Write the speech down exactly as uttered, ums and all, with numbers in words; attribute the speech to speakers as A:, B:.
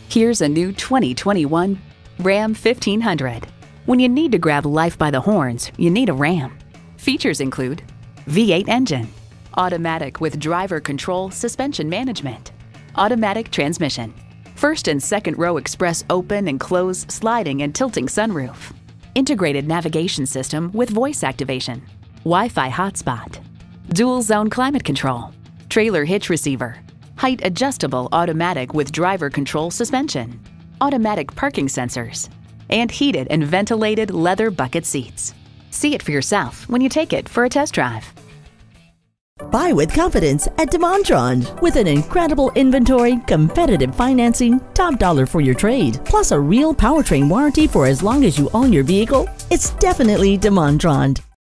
A: Here's a new twenty twenty-one Ram fifteen hundred. When you need to grab life by the horns, you need a Ram. Features include V eight engine, automatic with driver control suspension management, automatic transmission, first and second row express open and close sliding and tilting sunroof, integrated navigation system with voice activation, Wi-Fi hotspot, dual zone climate control, trailer hitch receiver, height adjustable automatic with driver control suspension, automatic parking sensors, and heated and ventilated leather bucket seats. See it for yourself when you take it for a test drive.
B: Buy with confidence at DeMondron. With an incredible inventory, competitive financing, top dollar for your trade, plus a real powertrain warranty for as long as you own your vehicle, it's definitely DeMondron.